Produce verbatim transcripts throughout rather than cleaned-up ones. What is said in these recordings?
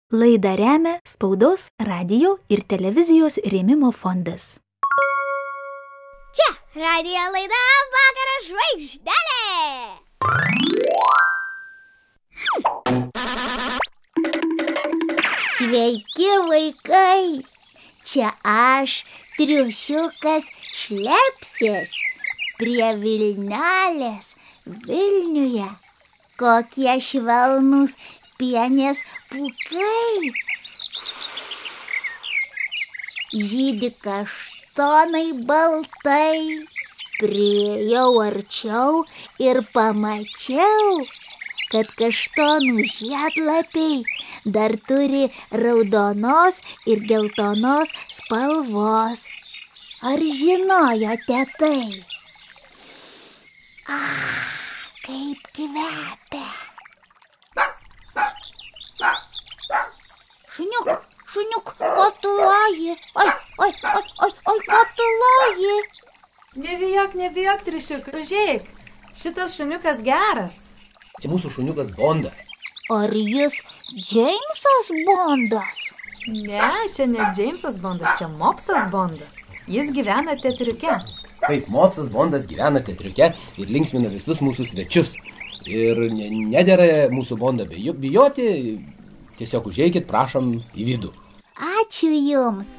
Laidą remia Spaudos, radijo ir televizijos rėmimo fondas. Čia radijo laida Vakaro žvaigždelė. Sveiki, vaikai! Čia aš, triušiukas Šlepsės, prie Vilnelės, Vilniuje. Kokie švelnūs pienės pūkai. Žydi kaštonai baltai. Priėjau arčiau ir pamačiau, kad kaštonų žiedlapiai dar turi raudonos ir geltonos spalvos. Ar žinojote tai? Ah, kaip kvepia. Šuniuk, šuniuk, ką tu loji? Oi, oi, oi, oi, oi, ką tu loji? Nebijok, nebijok, triušiuk, užeik. Šitas šuniukas geras. Čia mūsų šuniukas Bondas. Ar jis Džeimsas Bondas? Ne, čia ne Džeimsas Bondas, čia Mopsas Bondas. Jis gyvena teatriuke. Taip, Mopsas Bondas gyvena teatriuke ir linksmina visus mūsų svečius. Ir nedera mūsų Bondą bijoti, tiesiog užeikit, prašom, į vidų. Ačiū jums.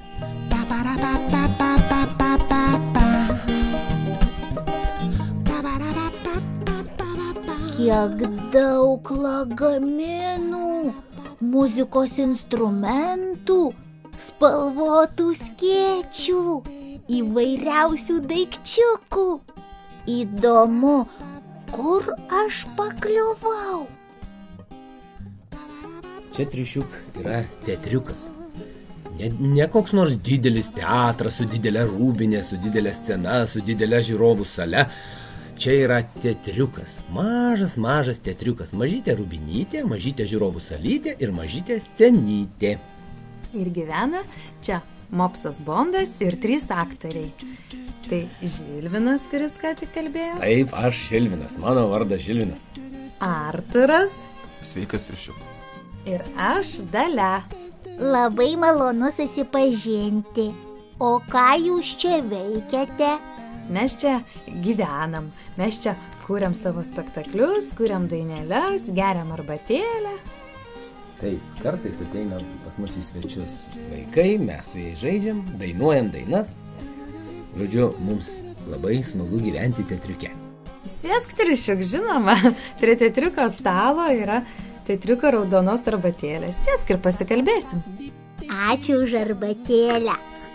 Kiek daug lagaminų, muzikos instrumentų, spalvotų skėčių, įvairiausių daikčiukų. Įdomu, kur aš pakliuvau? Čia, triušiuk, yra teatriukas. Ne, ne koks nors didelis teatras su didelė rūbinė, su didelė scena, su didelė žiūrovų sale. Čia yra teatriukas. Mažas, mažas teatriukas. Mažytė rūbinytė, mažytė žiūrovų salytė ir mažytė scenytė. Ir gyvena čia Mopsas Bondas ir trys aktoriai. Tai Žilvinas, kuris ką tik kalbėjo. Taip, aš Žilvinas. Mano vardas Žilvinas. Arturas. Sveikas, triušiuk. Ir aš Dalia. Labai malonu susipažinti. O ką jūs čia veikiate? Mes čia gyvenam. Mes čia kuriam savo spektaklius, kuriam daineles, geriam arbatėlę. Taip, kartais ateina pas mus į svečius vaikai, mes su jais žaidžiam, dainuojam dainas. Žodžiu, mums labai smagu gyventi teatriuke. Sėsk, triušiuk, žinoma. Prie teatriuko stalo yra teatriuko raudonos arbatėlės. Sėsk ir pasikalbėsim. Ačiū už arbatėlę.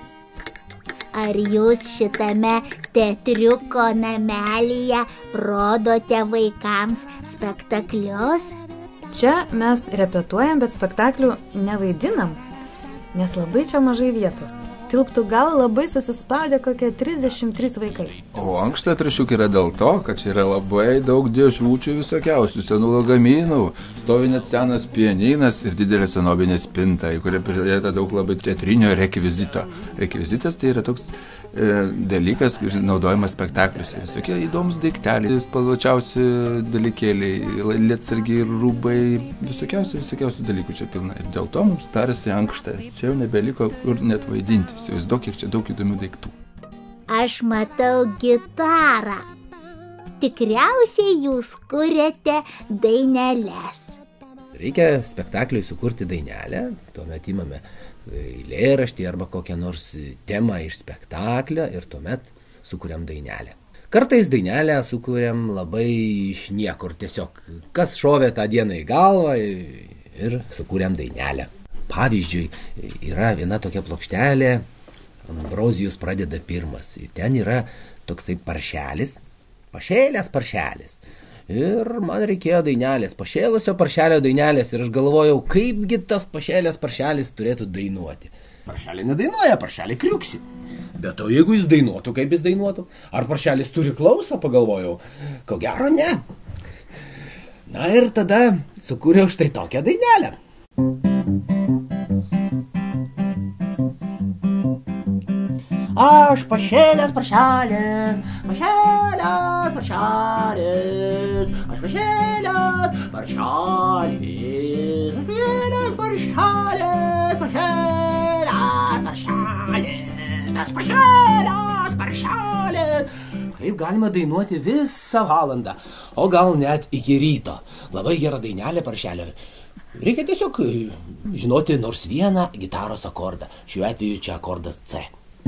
Ar jūs šitame teatriuko namelyje rodote vaikams spektaklius? Čia mes repetuojam, bet spektaklių nevaidinam, nes labai čia mažai vietos. Tilptų gal labai susispaudę kokie trisdešimt trys vaikai. O ankšta, triušiuk, yra dėl to, kad čia yra labai daug dėžučių visokiausių, senų lagaminų, stovi net senas pianinas ir didelė senovinė spinta, į kurią pridėta daug labai teatrinio rekvizito. Rekvizitas tai yra toks e, dalykas, naudojamas spektakliuose. Visokie įdomus daikteliai, spalvočiausi dalykėliai, lietsargiai, rūbai, visokiausių, visokiausių dalykų čia pilna. Ir dėl to mums tarasi ankšta. Čia jau nebeliko kur net vaidinti. Įsivaizduok, kiek čia daug įdomių daiktų. Aš matau gitarą. Tikriausiai jūs kuriate daineles. Reikia spektakliui sukurti dainelę, tuomet imame eilėraštį arba kokią nors temą iš spektaklio ir tuomet sukuriam dainelę. Kartais dainelę sukuriam labai iš niekur, tiesiog kas šovė tą dieną į galvą ir sukuriam dainelę. Pavyzdžiui, yra viena tokia plokštelė, Ambrozijus pradeda pirmas. Ir ten yra toksai paršelis, pašėlės paršelis. Ir man reikėjo dainelės, pašėlusio paršelio dainelės. Ir aš galvojau, kaipgi tas pašėlės paršelis turėtų dainuoti. Paršelį nedainuoja, paršelį kriuksi. Bet to jeigu jis dainuotų, kaip jis dainuotų? Ar paršelis turi klausą, pagalvojau? Ko gero ne. Na ir tada sukūriau štai tokią dainelę. Aš pašėlės paršelis, pašėlės paršelis, aš pašėlės paršelis, pašėlės paršelis. paršelis, paršelis, paršelis, paršelis. Kaip galima dainuoti visą valandą, o gal net iki ryto. Labai gera dainelė paršelio. Reikia tiesiog žinoti nors vieną gitaros akordą. Šiuo atveju čia akordas C.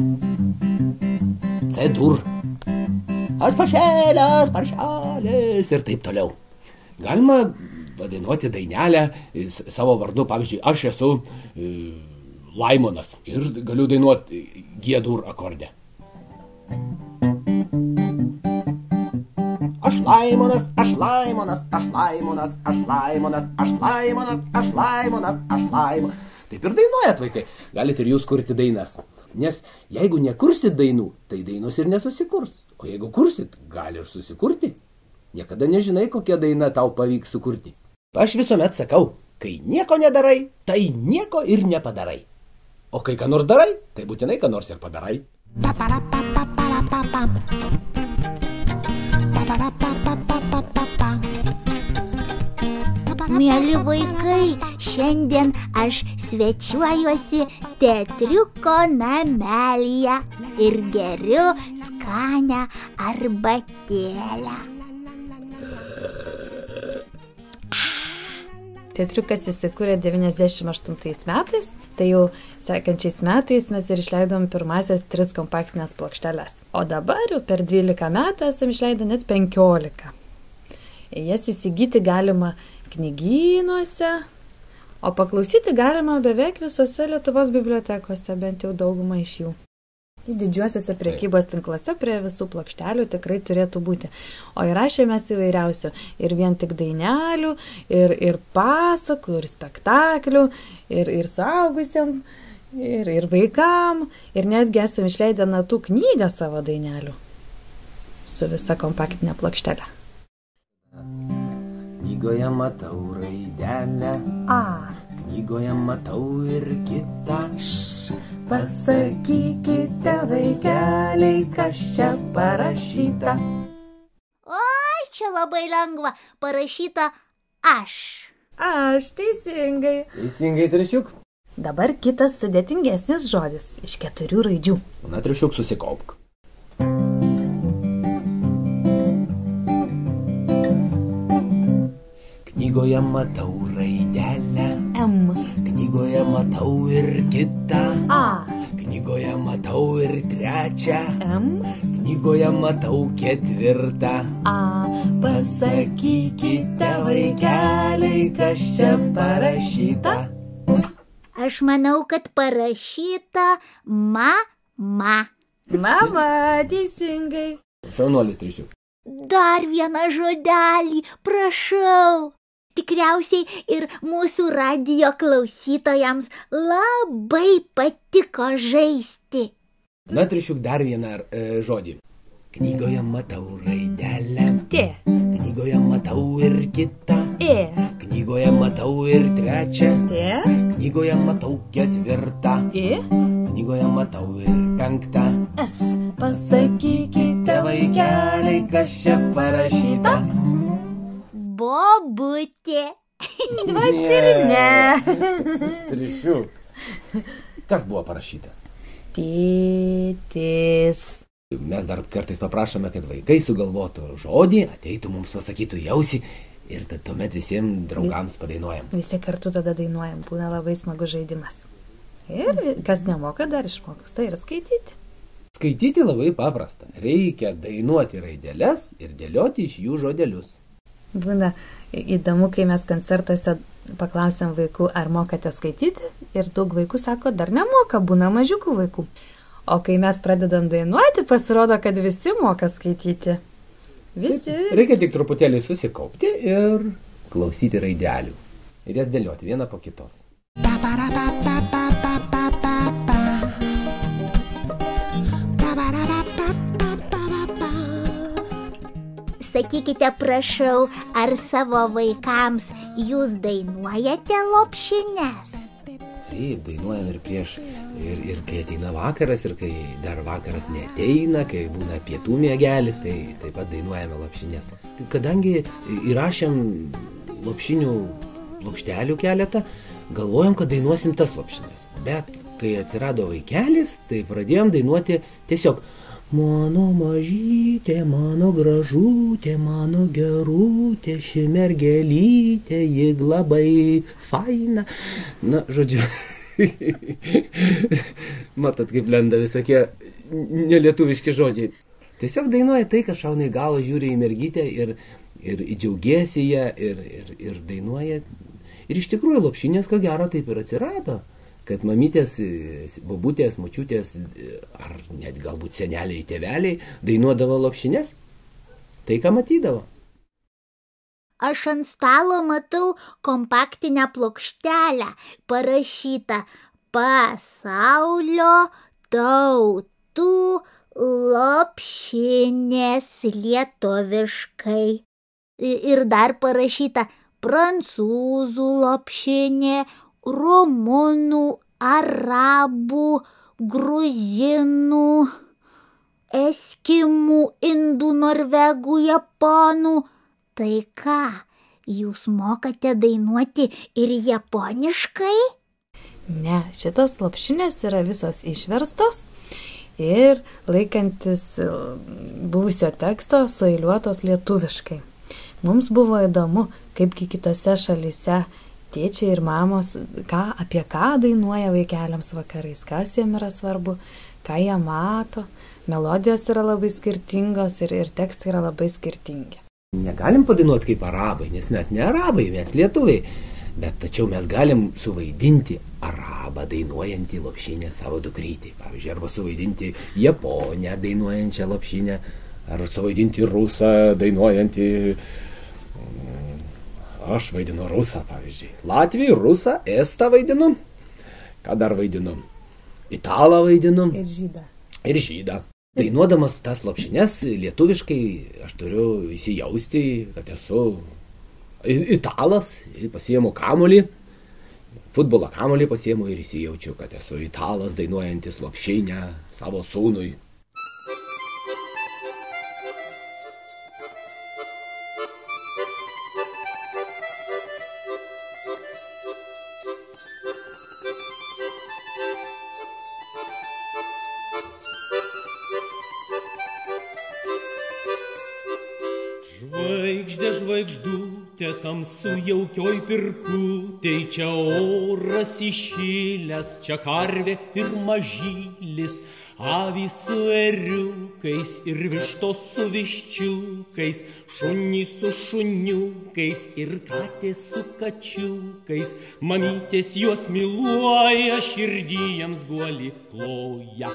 C dur. Aš paršelis, paršelis ir taip toliau. Galima padainuoti dainelę savo vardu. Pavyzdžiui, aš esu e, Laimonas ir galiu dainuoti G dur akorde. Aš Laimonas, aš Laimonas, aš Laimonas, aš Laimonas, aš Laimonas, aš Laimonas, aš Laimonas. Taip ir dainuojat, vaikai. Galite ir jūs kurti dainas. Nes jeigu nekursit dainų, tai dainos ir nesusikurs. O jeigu kursit, gali ir susikurti. Niekada nežinai, kokia daina tau pavyks sukurti. Aš visuomet sakau, kai nieko nedarai, tai nieko ir nepadarai. O kai ką nors darai, tai būtinai ką nors ir padarai. Mėly vaikai, šiandien aš svečiuojuosi teatriuko namelyje ir geriu skanią arbatėlę. Teatriukas įsikūrė devyniasdešimt aštuntais metais, tai jau sekančiais metais mes ir išleidom pirmasias tris kompaktinės plokšteles. O dabar jau per dvylika metų esam išleidę net penkiolika. Jas įsigyti galima knygynuose, o paklausyti galima beveik visose Lietuvos bibliotekose, bent jau daugumą iš jų. Į didžiuosiuose prekybos tinkluose prie visų plokštelių tikrai turėtų būti. O įrašėmės įvairiausių ir vien tik dainelių, ir, ir pasakų, ir spektaklių, ir, ir suaugusiam, ir, ir vaikam, ir netgi esam išleidę natų knygą savo dainelių su visa kompaktinė plokštelė. Knygoje matau raidelę, A. Knygoje matau ir kitą. Pasakykite, vaikeliai, kas čia parašyta. Oi, čia labai lengva. Parašyta aš. Aš teisingai. Teisingai, Triušiuk. Dabar kitas sudėtingesnis žodis iš keturių raidžių. Na, Triušiuk, susikaupk. Knygoje matau raidelę, M. knygoje matau ir kitą. A. Knygoje matau ir trečią. M. Knygoje matau ketvirtą. A. Pasakykite, vaikeliai, kas čia parašyta. Aš manau, kad parašyta mama. Mama, teisingai. Šaunuolis, Triušiuk. Dar vieną žodelį, prašau. Tikriausiai ir mūsų radijo klausytojams labai patiko žaisti. Na, Triušiuk, dar vieną e, žodį. Knygoje matau raidelę. T. Knygoje matau ir kitą. E. Knygoje matau ir trečią. T. Knygoje matau ketvirtą. I. Knygoje matau ir penktą. S. Pasakykite, vaikeliai, kas čia parašyta. Bobutė. Vat ir ne. Triušiuk. Kas buvo parašyta? Tėtis. Mes dar kartais paprašome, kad vaikai sugalvotų žodį, ateitų mums pasakytų jausi ir tad tuomet visiems draugams padainuojam. Visi kartu tada dainuojam, būna labai smagus žaidimas. Ir kas nemoka, dar išmokus tai ir skaityti. Skaityti labai paprasta. Reikia dainuoti raideles ir dėlioti iš jų žodelius. Būna įdomu, kai mes koncertuose paklausėm vaikų, ar mokate skaityti, ir daug vaikų sako, dar nemoka, būna mažiukų vaikų. O kai mes pradedam dainuoti, pasirodo, kad visi moka skaityti. Visi. Reikia tik truputėlį susikaupti ir klausyti raidelių. Ir jas dėlioti vieną po kitos. Sakykite, prašau, ar savo vaikams jūs dainuojate lopšines? Taip, dainuojam ir prieš, ir, ir kai ateina vakaras, ir kai dar vakaras neateina, kai būna pietų miegelis, tai taip pat dainuojame lopšines. Kadangi įrašėm lopšinių plokštelių keletą, galvojom, kad dainuosim tas lopšines. Bet kai atsirado vaikelis, tai pradėjom dainuoti tiesiog mano mažytė, mano gražutė, mano gerutė, ši mergelytė, ji labai faina. Na, žodžiu, matot, kaip lenda visokie nelietuviški žodžiai. Tiesiog dainuoja tai, kas šauna į galvą, žiūri į mergytę ir, ir džiaugiesi ją ir, ir, ir dainuoja. Ir iš tikrųjų lopšinės, ko gero, taip ir atsirado. Kad mamytės, babutės, močiutės, ar net galbūt seneliai, tėveliai dainuodavo lopšines, tai ką matydavo. Aš ant stalo matau kompaktinę plokštelę, parašyta pasaulio tautų lopšinės lietuviškai. Ir dar parašyta prancūzų lopšinė, rumunų, arabų, gruzinų, eskimų, indų, norvegų, japonų. Tai ką, jūs mokate dainuoti ir japoniškai? Ne, šitos lopšinės yra visos išverstos ir laikantis buvusio teksto sueiliuotos lietuviškai. Mums buvo įdomu, kaipgi kitose šalyse tėčiai ir mamos, ką, apie ką dainuoja vaikeliams vakarais, kas jiem yra svarbu, ką jie mato. Melodijos yra labai skirtingos ir, ir tekstai yra labai skirtingi. Negalim padainuoti kaip arabai, nes mes ne arabai, mes lietuviai. Bet tačiau mes galim suvaidinti arabą dainuojantį lopšinę savo dukrytį. Pavyzdžiui, arba suvaidinti japonę dainuojančią lopšinę, ar suvaidinti rusą dainuojantį... Aš vaidinu rusą, pavyzdžiui. Latvį, rusą, estą vaidinu. Ką dar vaidinu? Italą vaidinu. Ir žydą. Ir žydą. Dainuodamas tas lopšines lietuviškai aš turiu įsijausti, kad esu italas. Pasiėmu kamuolį, futbolo kamuolį pasiėmu ir įsijaučiu, kad esu italas dainuojantis lopšinę savo sūnui. Žvaigždė, žvaigždutė, tamsu jaukioj pirkutėj, čia oras įšilęs, čia karvė ir mažylis, avys su ėriukais ir vištos su viščiukais, šunys su šuniukais ir katės su kačiukais, mamytės juos myluoja, širdį jiems guolį kloja.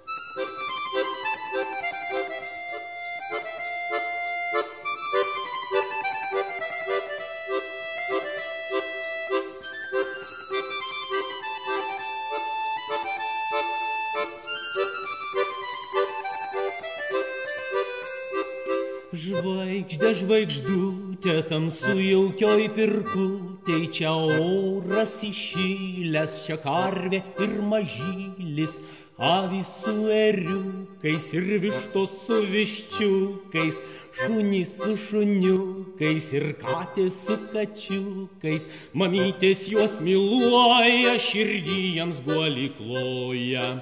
Žvaigždė, žvaigždutė, tamsu jaukioj pirkutėj, čia oras įšilęs, čia karvė ir mažylis, avys su ėriukais ir vištos su viščiukais, šunys su šuniukais ir katės su kačiukais, mamytės juos myluoja, širdį jiems guolį kloja.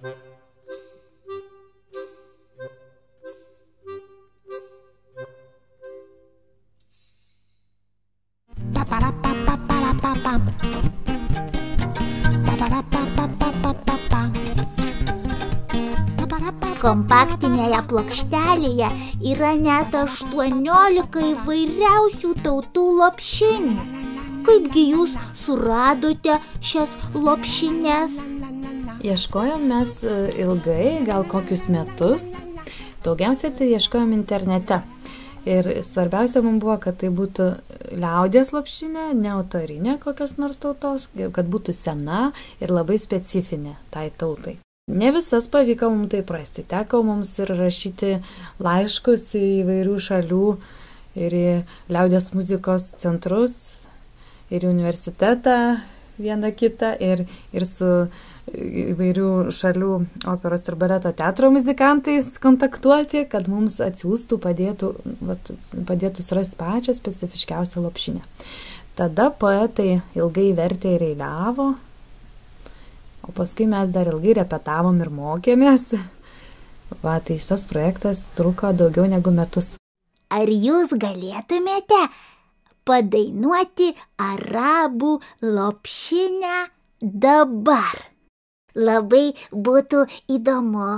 Kompaktinėje plokštelėje yra net aštuoniolika įvairiausių tautų lopšinių. Kaipgi jūs suradote šias lopšines? Ieškojom mes ilgai, gal kokius metus. Daugiausiai tai ieškojom internete. Ir svarbiausia mums buvo, kad tai būtų liaudies lopšinė, ne autorinė kokios nors tautos, kad būtų sena ir labai specifinė tai tautai. Ne visas pavyko mums tai prasti. Teko mums ir rašyti laiškus į įvairių šalių ir į liaudies muzikos centrus, ir į universitetą vieną kitą, ir, ir su įvairių šalių operos ir baleto teatro muzikantais kontaktuoti, kad mums atsiųstų, padėtų, vat, padėtų surasti pačią specifiškiausią lopšinę. Tada poetai ilgai vertė ir eiliavo, o paskui mes dar ilgai repetavom ir mokėmės. Va, tai šitas projektas truko daugiau negu metus. Ar jūs galėtumėte padainuoti arabų lopšinę dabar? Labai būtų įdomu.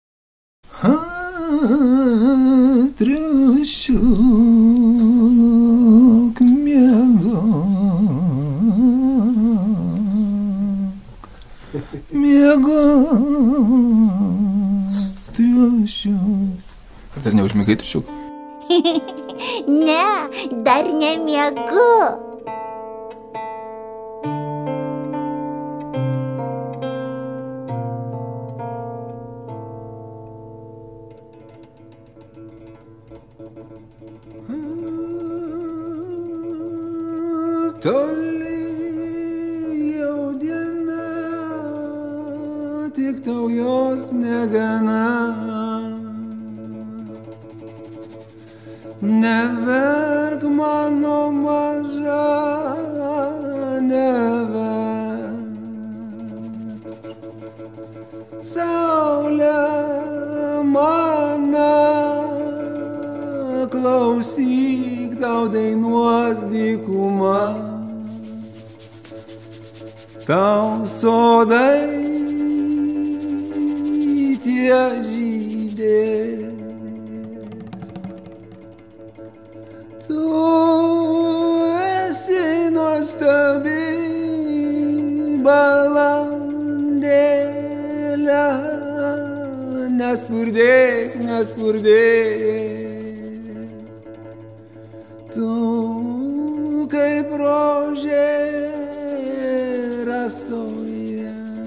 Triušiuk miegok, miegok, triušiuk. Ar dar neužmigai, triušiuk? Ne, dar nemiegu. Toli jau diena, tik tau jos negana. Neverk mano maža, neverk. Saulė mana, klausyk, tau dainuos dykuma. Tau sodai tie žydės. Tu esi nuostabi balandėlė, nespurdėk, nespurdėk. Tu kaip rožė rasoje.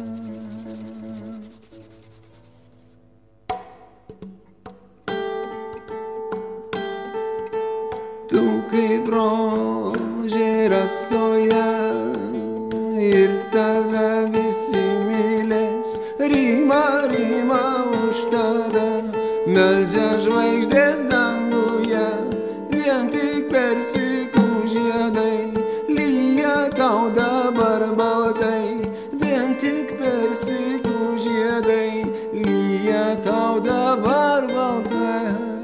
Tu kaip rožė rasoje ir tave visi mylės. Rima, rima už tave, meldžia žvaigždės danguje, vien tik persikų žiedai. Lyja tau dabar baltai, vien tik persikų žiedai. Lyja tau dabar baltai.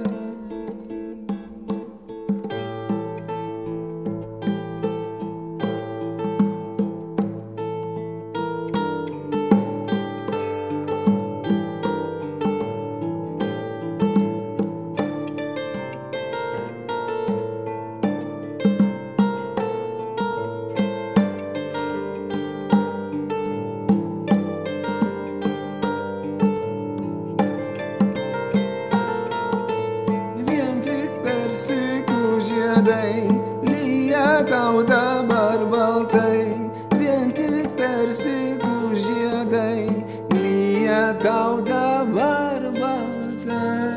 Lyja tau dabar baltai, vien tik persikų žiedai. Lyja tau dabar baltai.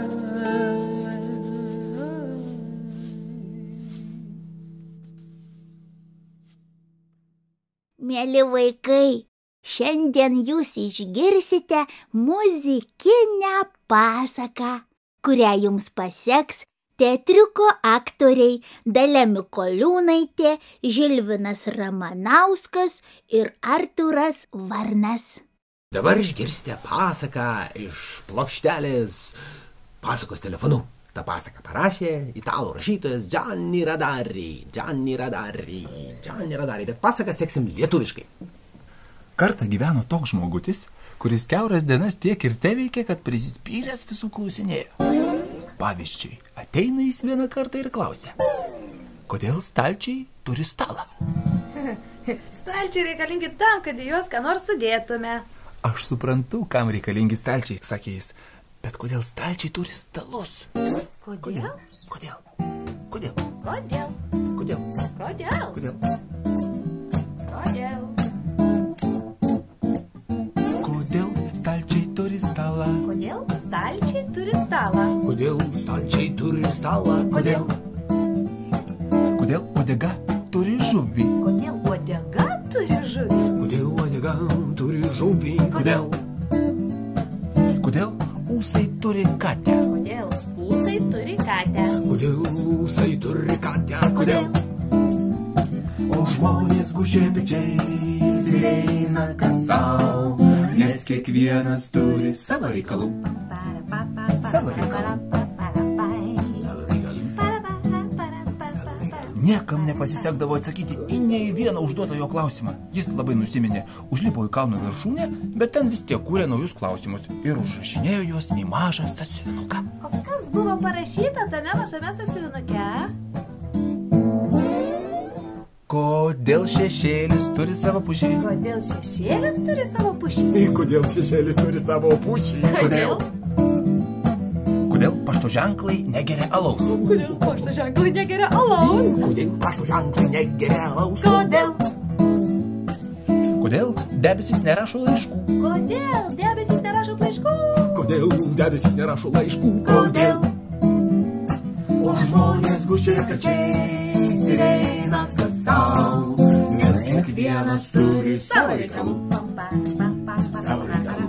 Mieli vaikai, šiandien jūs išgirsite muzikinę pasaką, kurią jums paseks teatriuko aktoriai Dalia Mikoliūnaitė, Žilvinas Ramanauskas ir Artūras Varnas. Dabar išgirsite pasaką iš plokštelės pasakos telefonu. Ta pasaką parašė italų rašytojas Gianni Rodari. Gianni Rodari. Gianni Rodari. Bet pasaką seksim lietuviškai. Kartą gyveno toks žmogutis, kuris kiauras dienas tiek ir teveikė, kad prisispyręs visų klausinėjo. Pavyzdžiui, ateina jis vieną kartą ir klausia, kodėl stalčiai turi stalą? Stalčiai reikalingi tam, kad į juos ką nors sudėtume. Aš suprantu, kam reikalingi stalčiai, sakė jis, bet kodėl stalčiai turi stalus? Kodėl? Kodėl? Kodėl? Kodėl? Kodėl? Kodėl? Kodėl? Kodėl? Kodėl stalčiai turi stalą? Kodėl stalčiai turi stalą? Kodėl stalčiai turi stalą? Kodėl? Kodėl uodega turi žuvį? Kodėl uodega turi žuvį? Kodėl uodega turi žuvį? Kodėl? Kodėl ūsai turi katę? Kodėl ūsai turi katę? Kodėl ūsai turi katę? Kodėl? O žmonės gužė pečiais ir eina kas sau, nes kiekvienas turi savo reikalų. Savo reikalų. Niekam nepasisekdavo atsakyti į nei vieną užduotą jo klausimą. Jis labai nusiminė, užlipo į kalno viršūnę, bet ten vis tiek kūrė naujus klausimus ir užrašinėjo juos į mažą sąsiuvinuką. O kas buvo parašyta tame mažame sąsiuvinuke? Kodėl šešėlis turi savo pušį? Kodėl šešėlis turi savo pušį? Kodėl šešėlis turi savo pušį? Kodėl? Kodėl pašto ženklai negeria alaus? Kodėl pašto ženklai negeria alaus? Kodėl pašto ženklai negeria alaus? Kodėl? Kodėl debesis nerašo laiškų? Kodėl debesis nerašo laiškų? Kodėl debesis nerašo laiškų? Kodėl? O žmonės gužė pečiais ir eina kas sau, nes kiekvienas turi savo reikalų. Savo reikalų.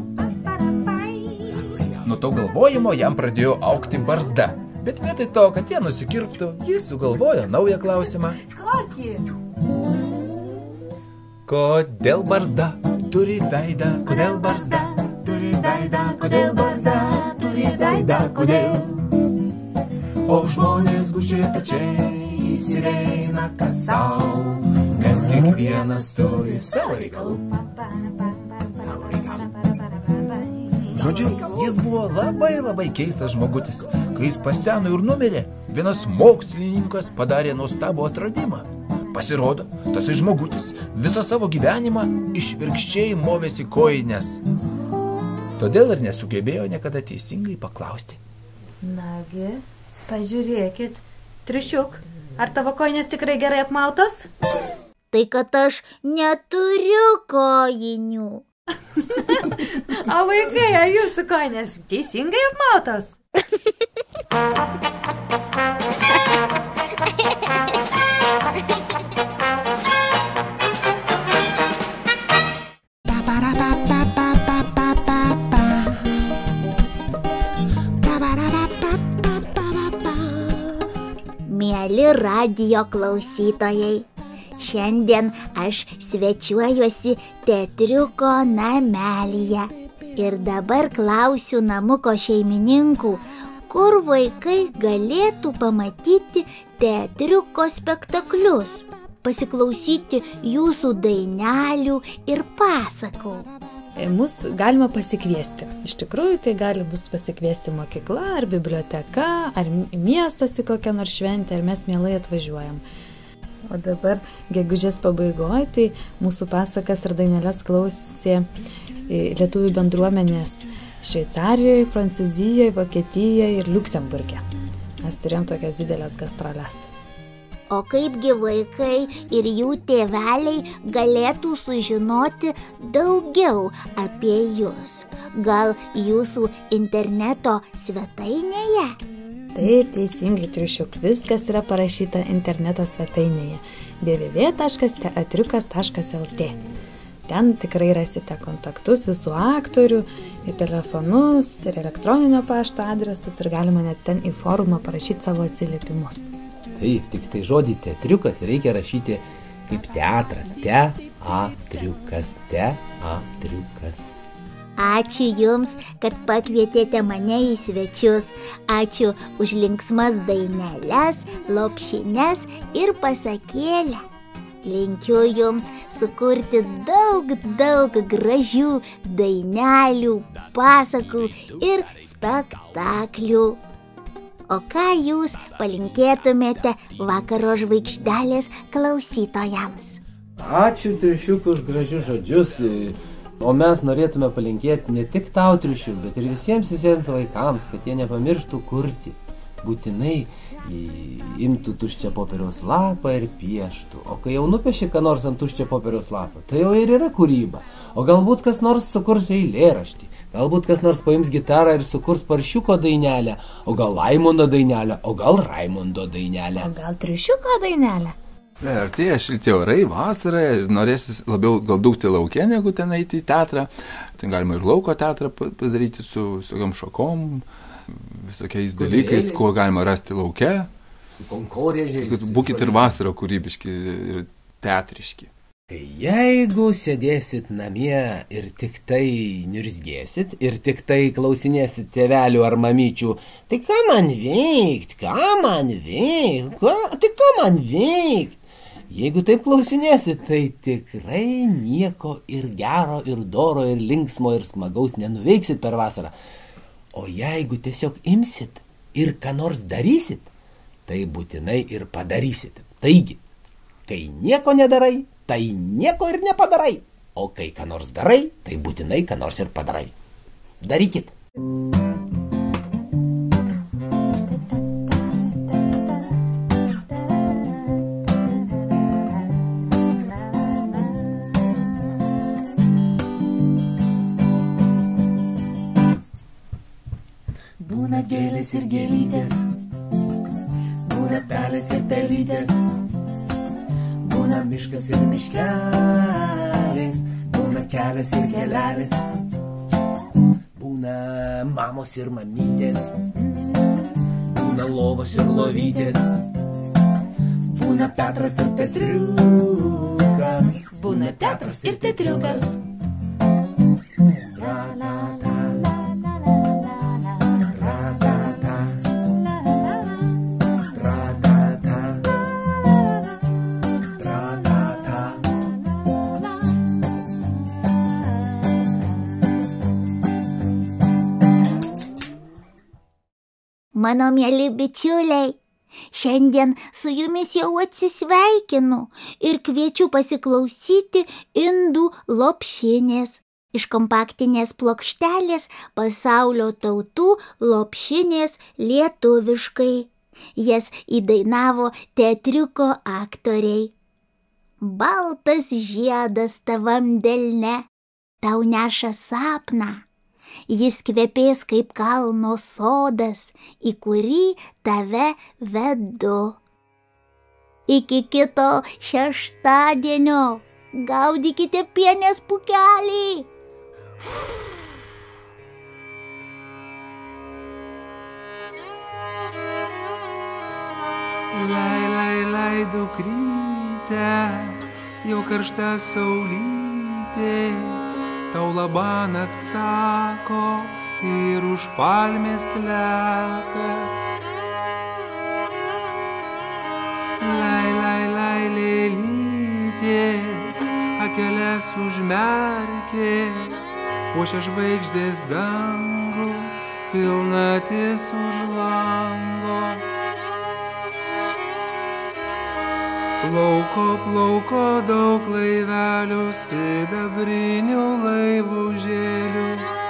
Nuo to galvojimo jam pradėjo augti barzda. Bet vietoj to, kad jie nusikirptų, jis sugalvojo naują klausimą. Kokį? Kodėl barzda turi veidą? Kodėl barzda turi veidą? Kodėl barzda turi veidą? Kodėl? O žmonės gužė pečiais ir eina kas sau, nes kiekvienas turi savo reikalų. Savo reikalų. Žodžiu, jis buvo labai labai keistas žmogutis. Kai jis paseno ir numirė, vienas mokslininkas padarė nuostabų atradimą. Pasirodo, tas žmogutis visą savo gyvenimą išvirkščiai movėsi kojines. Todėl ir nesugebėjo niekada teisingai paklausti. Nagi, pažiūrėkit. Triušiuk, ar tavo kojinės tikrai gerai apmautos? Tai kad aš neturiu kojinių. O vaikai, ar jūsų kojinės teisingai apmautos? Mieli radijo klausytojai, šiandien aš svečiuojuosi teatriuko namelyje. Ir dabar klausiu namuko šeimininkų, kur vaikai galėtų pamatyti teatriuko spektaklius, pasiklausyti jūsų dainelių ir pasakų. Mus galima pasikviesti. Iš tikrųjų, tai gali bus pasikviesti mokykla, ar biblioteka, ar miestas į kokią nors šventę, ir mes mielai atvažiuojam. O dabar gegužės pabaigoje, tai mūsų pasakas ir dainelės klausė lietuvių bendruomenės Šveicarijoje, Prancūzijoje, Vokietijoje ir Liuksemburge. Mes turėjom tokias didelės gastroles. O kaipgi vaikai ir jų tėveliai galėtų sužinoti daugiau apie jūs? Gal jūsų interneto svetainėje? Taip, teisingai, Triušiuk, viskas yra parašyta interneto svetainėje w w w taškas teatriukas taškas l t. Ten tikrai rasite kontaktus visų aktorių, ir telefonus, ir elektroninio pašto adresus, ir galima net ten į forumą parašyti savo atsiliepimus. Taip, tik tai žodį teatriukas reikia rašyti kaip teatras. Teatriukas, teatriukas. Ačiū Jums, kad pakvietėte mane į svečius. Ačiū už linksmas daineles, lopšines ir pasakėlę. Linkiu Jums sukurti daug, daug gražių dainelių, pasakų ir spektaklių. O ką Jūs palinkėtumėte vakaro žvaigždelės klausytojams? Ačiū, Triušiuk, už gražius žodžius. O mes norėtume palinkėti ne tik tau, Triušiuk, bet ir visiems visiems vaikams, kad jie nepamirštų kurti. Būtinai imtų tuščią popieriaus lapą ir pieštų. O kai jau nupieši ką nors ant tuščio popieriaus lapo, tai jau ir yra kūryba. O galbūt kas nors sukurs eilėraštį. Galbūt kas nors paims gitarą ir sukurs Paršiuko dainelę, o gal Laimondo dainelę, o gal Raimundo dainelę. O gal Triušiuko dainelę? Artėja šilti orai, vasara, ir norėsis labiau gal dūkti lauke, negu ten eiti į teatrą. Ten galima ir lauko teatrą padaryti su tokiom šakom, visokiais dalykais, kuo galima rasti lauke. Konkorėžiais. Būkit ir vasarą kūrybiški ir teatriški. Jeigu sėdėsit namie ir tik tai niurzgėsit, ir tik tai klausinėsit tėvelių ar mamyčių, tai ką man veikt, ką man veikt, ką, tai ką man veikt? Jeigu taip klausinėsit, tai tikrai nieko ir gero, ir doro, ir linksmo, ir smagaus nenuveiksit per vasarą. O jeigu tiesiog imsit ir ką nors darysit, tai būtinai ir padarysit. Taigi, kai nieko nedarai, tai nieko ir nepadarai. O kai ką nors darai, tai būtinai ką nors ir padarai. Darykit. Būna gėlės ir gėlytės, būna pelės ir pelytės, būna miškas ir miškelis, būna kelias ir kelelis, Būna mamos ir mamytės, būna lovos ir lovytės, būna Petras ir Petriukas, Būna teatras ir teatriukas. Ra-ta-ta, ra-ta-ta, ra-ta-ta, ra-ta-ta. Mano mieli bičiuliai, šiandien su jumis jau atsisveikinu ir kviečiu pasiklausyti indų lopšinės iš kompaktinės plokštelės Pasaulio tautų lopšinės lietuviškai. Jas įdainavo teatriuko aktoriai. Baltas žiedas tavam delne tau neša sapną. Jis kvepės kaip kalno sodas, į kurį tave vedu. Iki kito šeštadienio gaudykite pienės pūkelį. Lai, lai, lai, dukryte, jau karšta saulytė, tau labanakt sako ir už palmės slepias. Lai, lai, lai, lėlytės, akeles užmerkė, puošia žvaigždės dangų, pilnatis už lango. Plauko, plauko daug laivelių, sidabrinių laivužėlių.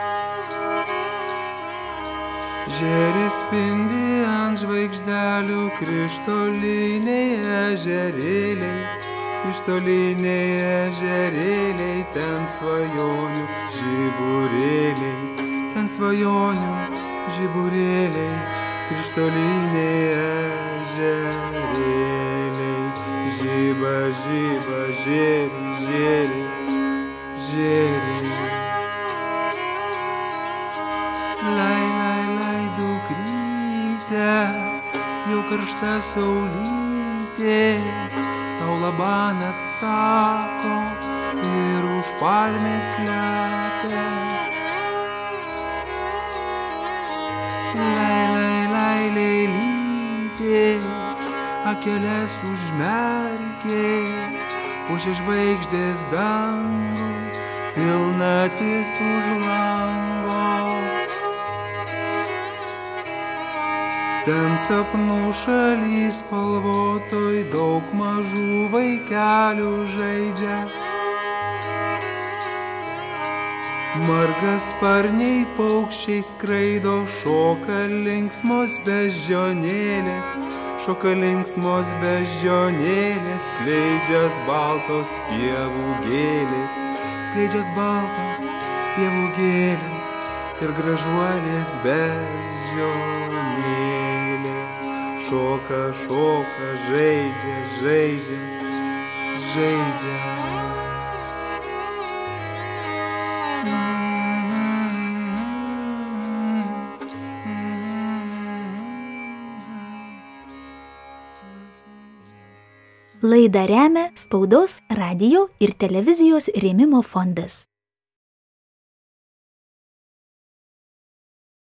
Žėris spindi ant žvaigždelių, krištoliniai ežerėliai, krištoliniai ežerėliai, ten svajonių žiburėliai, ten svajonių žiburėliai, krištoliniai ežerėliai. Žiba, žiba, žėri, žėri, žėri. Lai, lai, lai, dukryte, jau karšta saulytė, tau labanakt sako ir už palmės slepias. Lai, lai, lai, lėlytės, akeles užmerkė, puošia žvaigždės dangų, pilnatis už lango. Ten sapnų šalys spalvotoj daug mažų vaikelių žaidžia. Margasparniai paukščiai skraido, šoka linksmos beždžionėlės, šoka linksmos beždžionėlės, skleidžias baltos pievų gėlės, skleidžias baltos pievų gėlės ir gražuolės beždžionėlės. Šoka, šoka, žaidžia, žaidžia, žaidžia. Laidą remia Spaudos, radijo ir televizijos rėmimo fondas.